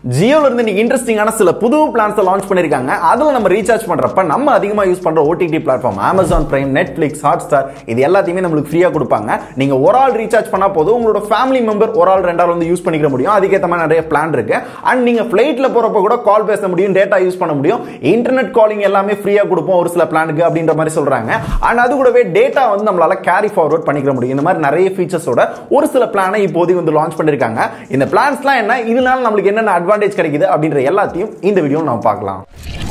ஜியோல இருந்து இன்னைக்கு இன்ட்ரெஸ்டிங்கான சில புது பிளான்ஸ் லான்ச் பண்ணிருக்காங்க. அதுல நம்ம ரீசார்ஜ் பண்றப்ப நம்ம அதிகமா யூஸ் பண்ற OTT platform Amazon Prime, Netflix, Hotstar இது எல்லாத்தையுமே நமக்கு ஃப்ரீயா கொடுப்பாங்க. நீங்க ஒரு ஆள் ரீசார்ஜ் பண்ணா போதும், உங்களோட ஃபேமிலி மெம்பர் ஒரு ஆள் ரெண்டு ஆள் வந்து யூஸ் பண்ணிக்க முடியும். அதுக்கேற்ற மாதிரி நிறைய பிளான் இருக்கு. அண்ட் நீங்க ஃபிளைட்ல போறப்ப கூட கால் பேச முடியும், டேட்டா யூஸ் பண்ண முடியும், இன்டர்நெட் காலிங் எல்லாமே ஃப்ரீயா கொடுப்போம் ஒரு சில பிளானுக்கு அப்படின்ற மாதிரி சொல்றாங்க. அண்ட் அது கூடவே டேட்டா வந்து நம்மளால கேரி ஃபார்வர்ட் பண்ணிக்க முடியும். இந்த மாதிரி நிறைய ஃபீச்சர்ஸோட ஒரு சில பிளானை இப்போதைக்கு வந்து லான்ச் பண்ணிருக்காங்க. இந்த பிளான்ஸ்லாம் என்ன, இதனால நம்மளுக்கு என்னென்ன அட்வான்டேஜ் கிடைக்குது அப்படின்ற எல்லாத்தையும் இந்த வீடியோல நாம பார்க்கலாம்.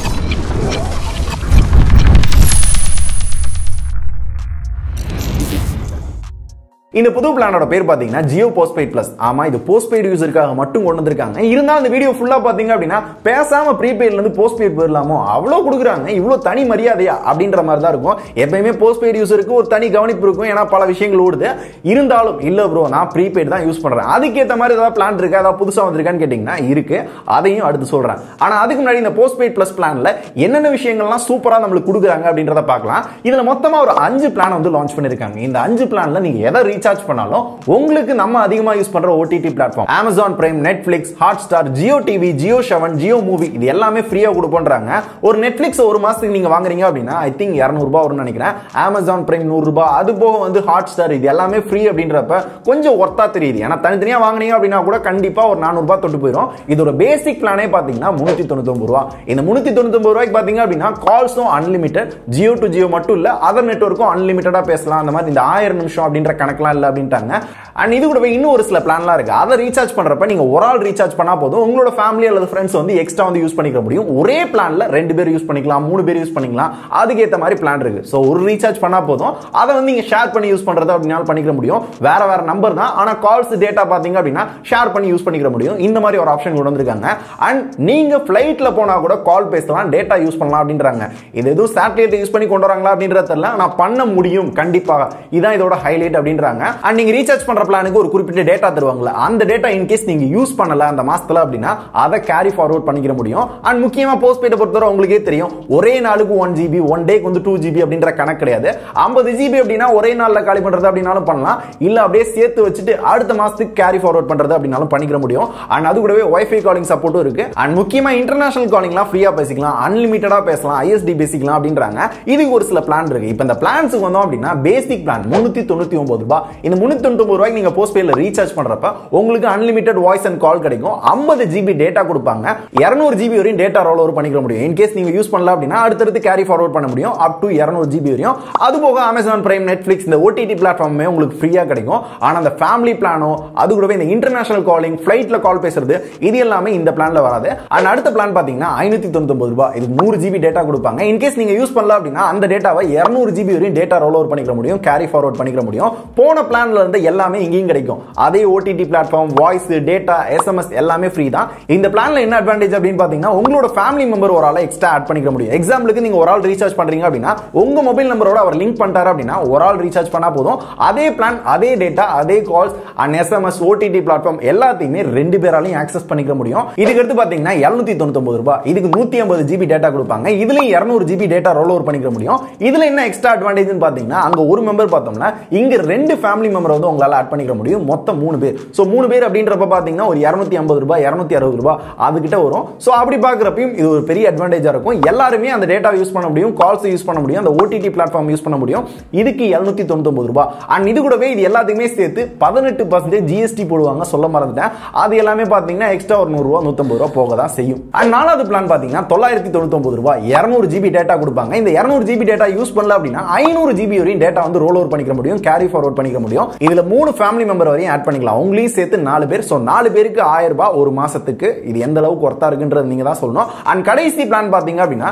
இந்த புது பிளானோட பேர் பாத்தீங்கன்னா ஜியோ போஸ்ட்பெய்ட் பிளஸ். ஆமா, இது போஸ்ட்பெய்ட் யூசருக்காக மட்டும் கொண்டு வந்திருக்காங்க. இருந்தாலும் இந்த வீடியோ ஃபுல்லா பாத்தீங்க அப்படின்னா பேசாம ப்ரீபெய்ட்ல இருந்து போஸ்ட்பெய்ட் போயிடலாமோ, அவ்வளவு கொடுக்குறாங்க, இவ்வளவு தனி மரியாதையா அப்படின்ற மாதிரி தான் இருக்கும். எப்பயுமே போஸ்ட்பெய்ட் யூசருக்கு ஒரு தனி கவனிப்பு இருக்கும், ஏன்னா பல விஷயங்கள் ஓடுது. இருந்தாலும் இல்ல ப்ரோ, நான் ப்ரீபெய்ட் தான் யூஸ் பண்றேன், அதுக்கேற்ற மாதிரி ஏதாவது பிளான் இருக்கா, ஏதாவது புதுசா வந்திருக்கான்னு கேட்டீங்கன்னா இருக்கு, அதையும் அடுத்து சொல்றேன். ஆனா அதுக்கு முன்னாடி இந்த போஸ்ட்பெய்ட் பிளஸ் பிளான்ல என்னென்ன விஷயங்கள்லாம் சூப்பரா நம்மளுக்கு கொடுக்குறாங்க அப்படின்றத பார்க்கலாம். இதுல மொத்தமா ஒரு 5 பிளான் வந்து லான்ச் பண்ணிருக்காங்க. இந்த 5 பிளான்ல நீங்க எதை ரீசார்ஜ் பண்ணாலும் உங்களுக்கு நம்ம அதிகமா யூஸ் பண்ற OTT platform Amazon Prime, Netflix, Hotstar, Jio TV, Jio 7, Jio Movie இது எல்லாமே ஃப்ரீயா கொடுப்போம்ன்றாங்க. ஒரு Netflix ஒரு மாசத்துக்கு நீங்க வாங்குறீங்க அப்படின்னா ஐ திங்க் 200 ரூபாய் வரும்னு நினைக்கிறேன். Amazon Prime 100 ரூபாய், அது போக வந்து Hotstar இது எல்லாமே ஃப்ரீ அப்படின்றப்ப கொஞ்சம் ஒர்த்தா தெரியுது. ஏன்னா தனித்தனியா வாங்குனீங்க அப்படின்னா கூட கண்டிப்பா ஒரு 400 ரூபாய் தொட்டு போயிடும். இதோட பேசிக் பிளானே பாத்தீங்கன்னா 399 ரூபாய். இந்த 399 ரூபாய்க்கு பாத்தீங்க அப்படின்னா கால்ஸும் அன்லிமிட்டட், Jio to Jio மட்டும் இல்ல, அதர் நெட்வொர்க்கும் அன்லிமிட்டடா பேசலாம். அந்த மாதிரி இந்த 1000 நிமிஷம் அப்படின்ற கணக்கெல்லாம் இல்ல அப்படின்ட்டாங்க. அண்ட் இது கூடவே இன்னும் ஒரு சில பிளான்லாம் இருக்கு. அதை ரீசார்ஜ் பண்றப்ப நீங்க ஒரு ஆள் ரீசார்ஜ் பண்ணா போதும், உங்களோட ஃபேமிலி அல்லது ஃப்ரெண்ட்ஸ் வந்து எக்ஸ்ட்ரா வந்து யூஸ் பண்ணிக்க முடியும். ஒரே பிளான்ல 2 பேர் யூஸ் பண்ணிக்கலாம், 3 பேர் யூஸ் பண்ணிக்கலாம், அதுக்கேற்ற மாதிரி பிளான் இருக்கு. சோ ஒரு ரீசார்ஜ் பண்ணா போதும், அதை வந்து நீங்க ஷேர் பண்ணி யூஸ் பண்றது அப்படினாலும் பண்ணிக்க முடியும். வேற வேற நம்பர் தான், ஆனா கால்ஸ் டேட்டா பாத்தீங்க அப்படின்னா ஷேர் பண்ணி யூஸ் பண்ணிக்க முடியும். இந்த மாதிரி ஒரு ஆப்ஷன் கொண்டு வந்திருக்காங்க. அண்ட் நீங்க ஃபிளைட்ல போனா கூட கால் பேசலாம், டேட்டா யூஸ் பண்ணலாம் அப்படின்றாங்க. இது எதுவும் சேட்டலைட் யூஸ் பண்ணி கொண்டு வராங்களா அப்படின்றது தெரியல, ஆனா பண்ண முடியும் கண்டிப்பாக. இதான் இதோட ஹைலைட் அப்படின்றாங்க. அண்ட் நீங்க ரீசார்ஜ் பண்ற பிளானுக்கு ஒரு குறிப்பிட்ட டேட்டா தருவாங்கல, அந்த டேட்டா இன் கேஸ் நீங்க யூஸ் பண்ணல அந்த மாசத்துல அப்படின்னா அதை கேரி ஃபார்வர்ட் பண்ணிக்க முடியும். அண்ட் முக்கியமா போஸ்ட்பெய்ட பொறுத்தவரை உங்களுக்கே தெரியும், ஒரே நாளுக்கு 1 GB, 1 டேக்கு வந்து 2 GB அப்படின்ற கணக்கு கிடையாது. 50 GB அப்படின்னா ஒரே நாள்ல காலி பண்றது அப்படினாலும் பண்ணலாம், இல்ல அப்படியே சேர்த்து வச்சுட்டு அடுத்த மாசத்துக்கு கேரி ஃபார்வர்ட் பண்றது அப்படினாலும் பண்ணிக்க முடியும். அண்ட் அது கூடவே வைஃபை காலிங் சப்போர்ட்டும் இருக்கு. அண்ட் முக்கியமா இன்டர்நேஷனல் காலிங்லாம் ஃப்ரீயா பேசிக்கலாம், அன்லிமிட்டடா பேசலாம், ISD பேசிக்கலாம் அப்படின்றாங்க. இதுக்கு ஒரு சில பிளான் இருக்கு. இப்போ இந்த பிளான்ஸ்க்கு வந்தோம் அப்படின்னா பேசிக் பிளான் 399 ரூபாய். இந்த 399 ரூபாய்க்கு நீங்க போஸ்ட்பெய்ட்ல ரீசார்ஜ் பண்றப்ப உங்களுக்கு அன்லிமிட்டட் வாய்ஸ் அண்ட் கால் கிடைக்கும், 50 GB டேட்டா கொடுப்பாங்க, 200 GB வரையும் டேட்டா ரோல் ஓவர் பண்ணிக்க முடியும். இன் கேஸ் நீங்க யூஸ் பண்ணல அப்படின்னா அடுத்தடுத்து கேரி ஃபார்வர்ட் பண்ண முடியும், அப் டு 200 GB வரையும். அது போக Amazon Prime, Netflix இந்த OTT பிளாட்ஃபார்மே உங்களுக்கு ஃப்ரீயா கிடைக்கும். ஆனா அந்த ஃபேமிலி பிளானோ அது கூடவே இந்த இன்டர்நேஷனல் காலிங், ஃபிளைட்ல கால் பேசுறது இது எல்லாமே இந்த பிளான்ல வராது. அண்ட் அடுத்த பிளான் பாத்தீங்கன்னா 599 ரூபாய். இது 100 GB டேட்டா கொடுப்பாங்க. இன் கேஸ் நீங்க யூஸ் பண்ணல அப்படின்னா அந்த டேட்டாவை 200 GB வரையும் டேட்டா ரோல் ஓவர் பண்ணிக்க முடியும், கேரி ஃபார்வர்ட் பண்ணிக்க முடியும். போன பிளான்ல இருந்து எல்லாமே இங்கேயும் கிடைக்கும். அதே OTT platform, voice, data, SMS எல்லாமே ஃப்ரீ தான். இந்த பிளான்ல என்ன அட்வான்டேஜ் அப்படின்னு பாத்தீங்கன்னா உங்களோட ஃபேமிலி மெம்பர் ஒரு ஆளை எக்ஸ்ட்ரா ஆட் பண்ணிக்க முடியும். எக்ஸாம்பிளுக்கு நீங்க ஒரு ஆள் ரீசார்ஜ் பண்றீங்க அப்படின்னா உங்க மொபைல் நம்பரோட அவர் லிங்க் பண்ணிட்டாரு அப்படின்னா ஒரு ஆள் ரீசார்ஜ் பண்ணா போதும், அதே பிளான், அதே டேட்டா, அதே calls and SMS, OTT platform எல்லாத்தையுமே 2 பேராலையும் ஆக்சஸ் பண்ணிக்க முடியும். இதுக்கு அடுத்து பாத்தீங்கன்னா 799 ரூபாய். இதுக்கு 150 GB டேட்டா கொடுப்பாங்க. இதுலயும் 200 GB டேட்டா ரோல் ஓவர் பண்ணிக்க முடியும். இதுல என்ன எக்ஸ்ட்ரா அட்வான்டேஜ் பாத்தீங்கன்னா அங்க ஒரு மெம்பர் பார்த்தோம்னா இங்க 2 ஃபேமிலி மெம்பர் வந்து உங்களால ஆட் பண்ணிக்க முடியும். மொத்தம் 3 பேர். சோ 3 பேர் அப்படின்றப்ப பாத்தீங்கன்னா ஒரு 250 ரூபாய், 260 ரூபாய் அதுகிட்ட வரும். சோ அப்படி பாக்குறப்பையும் இது ஒரு பெரிய அட்வான்டேஜா இருக்கும். எல்லாருமே அந்த டேட்டா யூஸ் பண்ண முடியும், கால்ஸ் யூஸ் பண்ண முடியும், அந்த OTT பிளாட்ஃபார்ம் யூஸ் பண்ண முடியும். இதுக்கு 799 ரூபாய். அண்ட் இது கூடவே இது எல்லாத்தையுமே சேர்த்து 18% GST போடுவாங்க, சொல்ல மறந்துட்டேன். அது எல்லாமே பாத்தீங்கன்னா எக்ஸ்ட்ரா ஒரு 100 ரூபாய், 150 ரூபாய் போக தான் செய்யும். அண்ட் நாலாவது பிளான் பாத்தீங்கன்னா 999 ரூபாய். 200 GB டேட்டா கொடுப்பாங்க. இந்த 200 GB டேட்டா யூஸ் பண்ணல அப்படின்னா 500 GB வரையும் டேட்டா வந்து ரோல் ஓவர் பண்ணிக்க முடியும், கேரி ஃபார்வர்ட் பண்ணிக்க முடியும். இதுல 3 ஃபேமிலி மெம்பர் வரையும் ஆட் பண்ணிக்கலாம். உங்களையும் சேர்த்து 4 பேர். சோ 4 பேருக்கு 1000 ரூபாய் ஒரு மாசத்துக்கு. இது எந்த அளவுக்கு ஒர்த்தா இருக்குன்றது நீங்க தான் சொல்லணும். அண்ட் கடைசி பிளான் பாத்தீங்க அப்படின்னா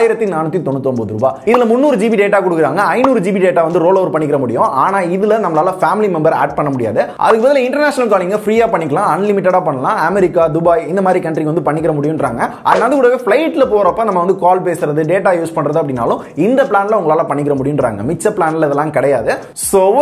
1499 ரூபாய். இதுல 300 GB டேட்டா கொடுக்குறாங்க, 500 GB டேட்டா வந்து ரோல் ஓவர் பண்ணிக்க முடியும். ஆனா இதுல நம்மளால ஃபேமிலி மெம்பர் ஆட் பண்ண முடியாது. அதுக்கு பதிலா இன்டர்நேஷனல் காலிங் ஃப்ரீயா பண்ணிக்கலாம், அன்லிமிட்டடா பண்ணலாம். அமெரிக்கா, துபாய் இந்த மாதிரி கண்ட்ரிக்கு வந்து பண்ணிக்க முடியும்ன்றாங்க. அது கூடவே ஃபிளைட்ல போறப்ப நம்ம வந்து கால் பேசுறது, டேட்டா யூஸ் பண்றது அப்படினாலும் இந்த பிளான்ல உங்களால பண்ணிக்க முடியும்ன்றாங்க. மிச்ச பிளான்ல இதெல்லாம் கிடையாது. சோ ஒவ்வொரு பிளானுக்கு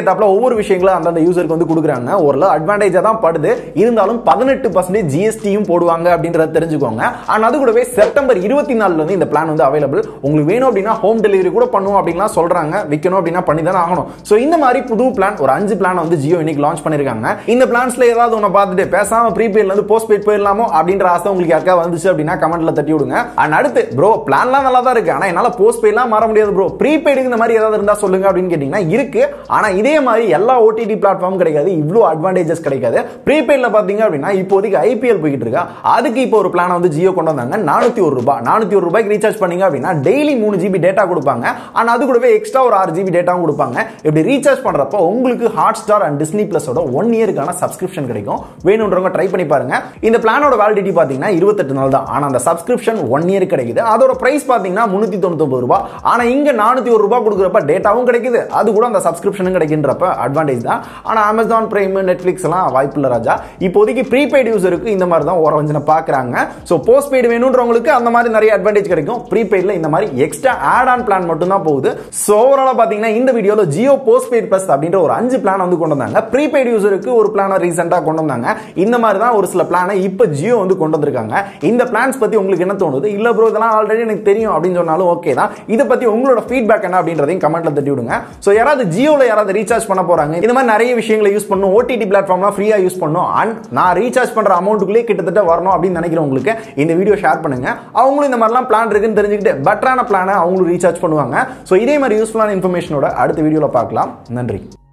ஏத்தாப்புல ஒவ்வொரு விஷயங்களும் அந்த யூசருக்கு வந்து கொடுக்குறாங்க. ஒரு அட்வான்டேஜா தான் படுது. இருந்தாலும் 18% ஜிஎஸ்டியும் போடுவாங்க அப்படின்றத தெரிஞ்சுக்கோங்க. அண்ட் அது கூடவே செப்டம்பர் 24ல இருந்து இந்த பிளான் வந்து அவைலபிள். உங்களுக்கு வேணும் அப்படின்னா ஹோம் டெலிவரி கூட பண்ணுவோம் அப்படின்லாம் சொல்றாங்க. விற்கணும் அப்படின்னா பண்ணி தானே ஆகணும். ஸோ இந்த மாதிரி புது பிளான் ஒரு 5 பிளான் வந்து ஜியோ இன்னைக்கு லான்ச் பண்ணிருக்காங்க. இந்த பிளான்ஸ்ல ஏதாவது ஒன்று பார்த்துட்டு பேசாம ப்ரீபெய்ட்ல இருந்து போஸ்ட் பெய்ட் போயிடலாமோ அப்படின்ற ஆசை உங்களுக்கு யாருக்கா வந்துச்சு அப்படின்னா கமெண்ட்ல தட்டி விடுங்க. அண்ட் அடுத்து ப்ரோ பிளான்லாம் நல்லா தான் இருக்கு, ஆனா என்னால போஸ்ட் பெய்ட்லாம் மாற முடியாது ப்ரோ, ப்ரீபெய்டுக்கு இந்த மாதிரி ஏதாவது இருந்தா சொல்லுங்க அப்படின்னு கேட்டீங்கன்னா இருக்கு. ஆனா இதே மாதிரி எல்லா ஓடிடி பிளாட்ஃபார்ம் கிடைக்காது, இவ்வளவு அட்வான்டேஜஸ் கிடைக்காது. ப்ரீபெய்ட்ல பாத்தீங்க அப்படின்னா இப்போதைக்கு ஐபிஎல் போயிட்டு இருக்கா, அதுக்கு இப்போ ஒரு பிளான் வந்து ஜியோ கொண்டு வந்தாங்க. 401 ரூபாய்க்கு ரீசார்ஜ் பண்ணீங்க அப்படின்னா டெய்லி 3 GB டேட்டா கொடுப்பாங்க. அண்ட் அது கூடவே எக்ஸ்ட்ரா ஒரு 6 GB டேட்டாவும் கொடுப்பாங்க. இப்படி ரீசார்ஜ் பண்றப்போ உங்களுக்கு ஹாட் ஸ்டார் அண்ட் டிஸ்னி பிளஸோட 1 இயருக்கான சப்ஸ்கிரிப்ஷன் கிடைக்கும். வேணும்ன்றவங்க ட்ரை பண்ணி பாருங்க. இந்த பிளானோட வேலிடிட்டி பாத்தீங்கன்னா 28 நாள் தான். ஆனா அந்த சப்ஸ்கிரிப்ஷன் 1 இயர் கிடைக்குது. அதோட பிரைஸ் பாத்தீங்கன்னா 399 ரூபாய். ஆனா இங்க 401 ரூபாய் கொடுக்குறப்ப டேட்டாவும் கிடைக்குது, அது கூட அந்த சப்ஸ்கிரிப்ஷனும் கிடைக்கின்றப்ப அட்வான்டேஜ் தான். ஆனா அமேசான் பிரைம், நெட்ஃபிளிக்ஸ் எல்லாம் வாய்ப்பு இல்ல ராஜா. இப்போதைக்கு ப்ரீபெய்ட் யூசருக்கு இந்த மாதிரி தான் ஓரவஞ்சனை பாக்குறாங்க. சோ போஸ்ட் பெய்ட் வேணும்ன்றவங்களுக்கு அந்த மாதிரி நிறைய அட்வான்டேஜ் கிடைக்கும். ப்ரீபெய்ட்ல இந்த மாதிரி எக்ஸ்ட்ரா ஆட் ஆன் பிளான் மட்டும் தான் போகுது. சோ ஓவராலா பாத்தீங்கன்னா இந்த வீடியோல ஜியோ போஸ்ட் பெய்ட் பிளஸ் அப்படின்ற ஒரு 5 பிளான் வந்து கொண்டு வந்தாங்க. ப்ரீபெய்ட் யூசருக்கு ஒரு பிளான ரீசெண்டா கொண்டு வந்தாங்க. இந்த மாதிரி தான் ஒரு சில பிளானை இப்ப ஜியோ வந்து கொண்டு வந்திருக்காங்க. இந்த பிளான்ஸ் பத்தி உங்களுக்கு என்ன தோணுது? இல்ல ப்ரோ இதெல்லாம் ஆல்ரெடி எனக்கு தெரியும் அப்படின்னு சொன்னாலும் ஓகே தான். இத பத்தி உங்களோட ஃபீட்பேக் என்ன அப்படின்றதையும் கமெண்ட்ல தட்டி விடுங்க. சோ யாராவது ஜியோல யாராவது ரீசார்ஜ் பண்ண போறாங்க, இந்த மாதிரி நிறைய விஷயங்களை யூஸ் பண்ணும், ஓடிடி பிளாட்ஃபார்ம்லாம் ஃப்ரீயா யூஸ் பண்ணும், அண்ட் நான் ரீசார்ஜ் பண்ற அமௌண்ட்டுக்குள்ளே கிட்டத்தட்ட வரணும் அப்படின்னு நினைக்கிறவங்களுக்கு இந்த வீடியோ ஷேர் பண்ணுங்க. அவங்களும் இந்த மாதிரிலாம் பிளான் இருக்குன்னு தெரிஞ்சுக்கிட்டு பெட்டரான பிளானை அவங்களும் ரீசார்ஜ் பண்ணுவாங்க. சோ இதே மாதிரி யூஸ்ஃபுல்லான இன்ஃபர்மேஷனோட அடுத்த வீடியோல பார்க்கலாம். நன்றி.